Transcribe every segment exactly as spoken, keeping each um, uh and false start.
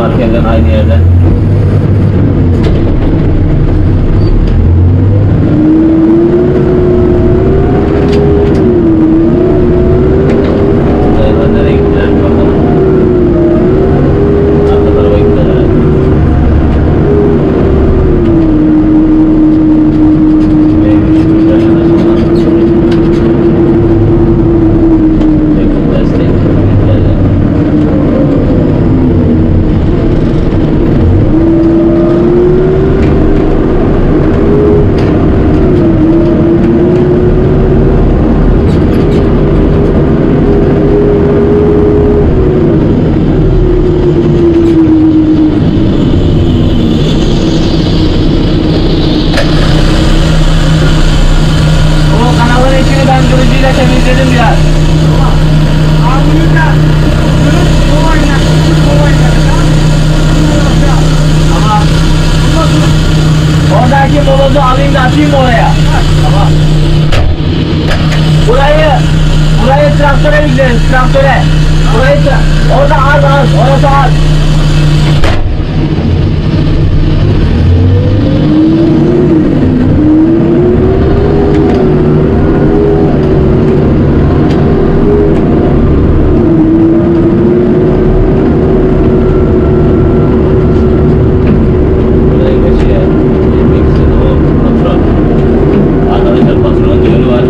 Markerden aynı yerde. Dayılar nereye gittiler bakalım. Arka tarafa gittiler herhalde. Neymiş bu yaşanan sonra? Yakın destek gittiler. O kanalın içini ben kırıcıyla temizledim biraz. Tamam. Oradaki molozu alayım da atayım mı oraya? Tamam. Burayı, burayı traktöre gideriz, traktöre. Burayı tra- orada az az, orası az. Burayı geçiyor. Yemeksin o patron. Arkadaşlar patronun düğünü var.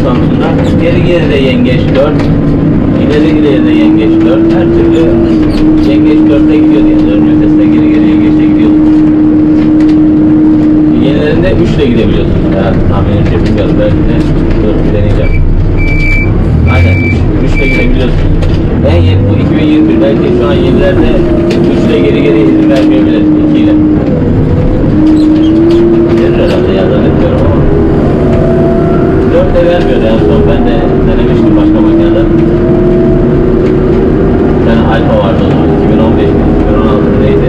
Samsun'da. Geri geri de yengeç dört. İleri ileri de yengeç dört. Her türlü yengeç dörtte gidiyordu yani. Dördüncü viteste geri geri yengeçte gidiyordu. Yenilerinde üç ile gidebiliyorsun. Eğer tahminimce bilmiyorum. Belki de dört bir deneyeceğim. Aynen üç ile gidebiliyorsun. En yeni bu iki bin yirmi bir. Belki şu an yenilerde üç ile geri geri izin vermeyebilir. iki ile. Verir herhalde ya zannetmiyorum ama. dört de vermiyor en son. Ben de denemiştim başka makinede. Bir tane Alfa vardı o zaman. iki bin on beş iki bin on altı neydi?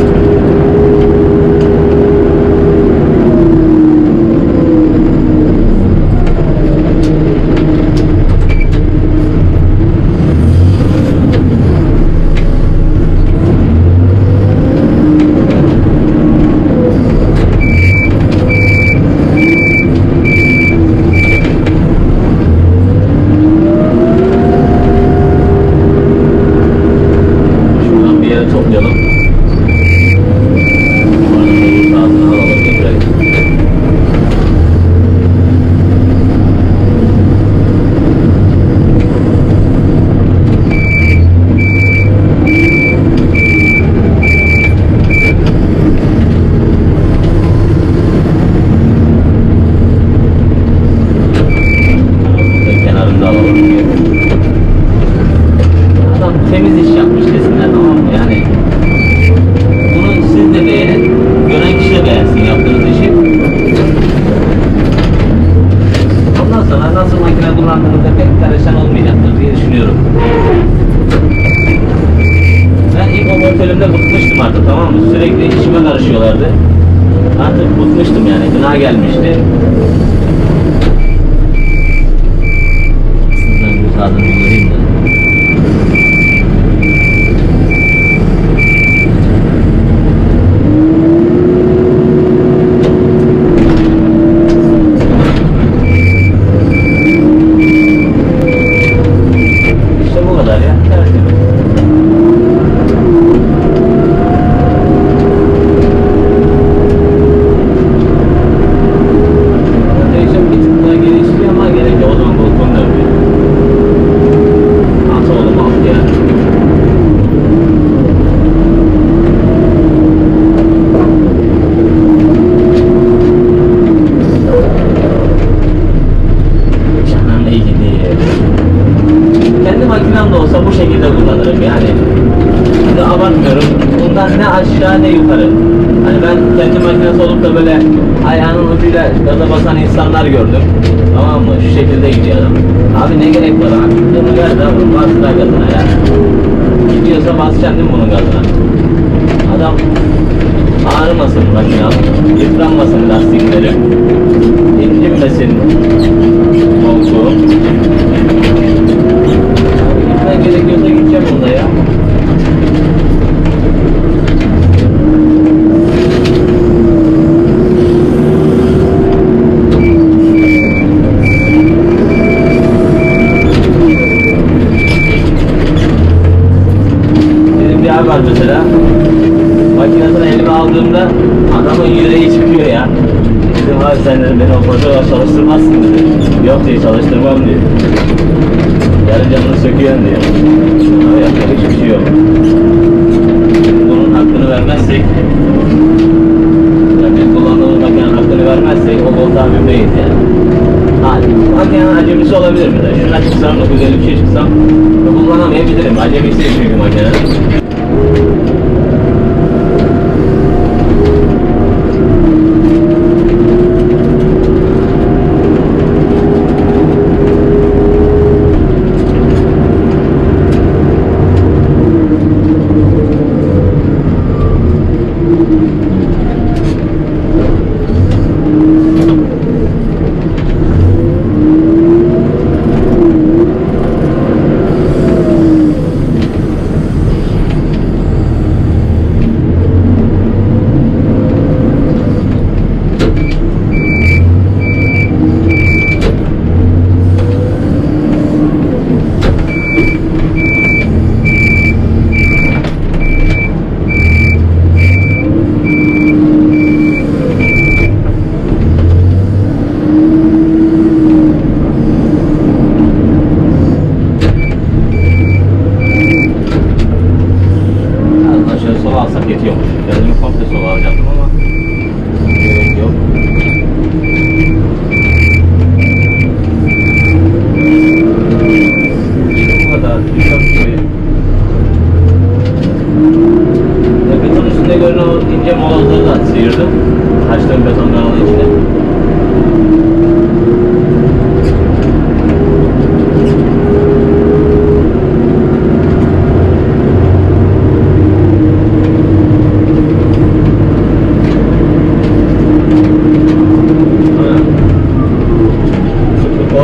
Artık bıkmıştım yani, gına gelmişti. Sizden bir sağdan bir göreyim de. İşte bu kadar ya, tertemiz. Ne aşağı ne yukarı. Hani ben kendi makinesi olup da böyle ayağının ucuyla gaza basan insanlar gördüm. Tamam mı? Şu şekilde gidiyor adam. Abi ne gerek var abi? Bunu ver de bunu bas da gazına ya. Gidiyorsa basacaksın değil mi bunun gazına? Adam ağrımasın makina, yıpranmasın lastikleri, incinmesin koltuğu. Abi gitmen gerekiyorsa gideceğim bunda ya. Var mesela makinesini elime aldığımda adamın yüreği çıkıyor ya. Dedim abi sen dedim beni operatörle çalıştırmazsın dedi. Yok diye çalıştırmam diyor. Yarın canını söküyorsun diyor. Ama yapacak hiçbir şey yok. Bunun hakkını vermezsek, yani kullandığımız makinenin hakkını vermezsek o koltuğa mümkündeyiz yani. Hadi makinenin acemisi olabilir mi de? Şuna çıksam dokuz elli bir şey çıksam kullanamayabilirim. Acemisi çünkü makinenin.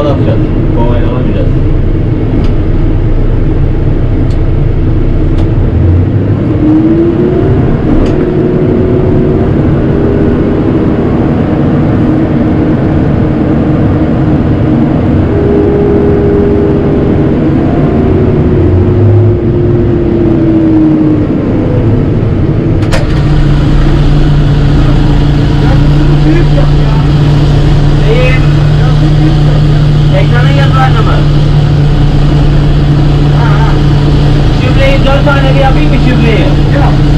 atacağız. Kovayla alamayacağız. Neyim? Ekranın yazılarını mı? Şifreyi dört tane bir yapayım mı şifreyi? Yok.